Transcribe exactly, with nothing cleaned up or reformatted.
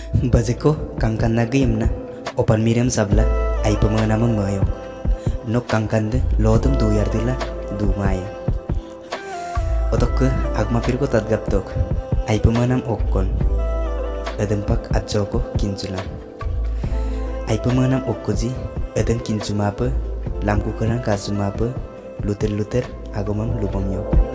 Baziko kangkan na game na opan miriam sabla ay pamana mamayo. No kangkan de lodum du yardila du maya. Otok ke agma pirko tadgaptok ay pamanam okkon. Adempak atjoko kinculan. Ay pamanam okkoji adem kincumapa lamku kerang kasumapa luter-luter agomam lupam yok.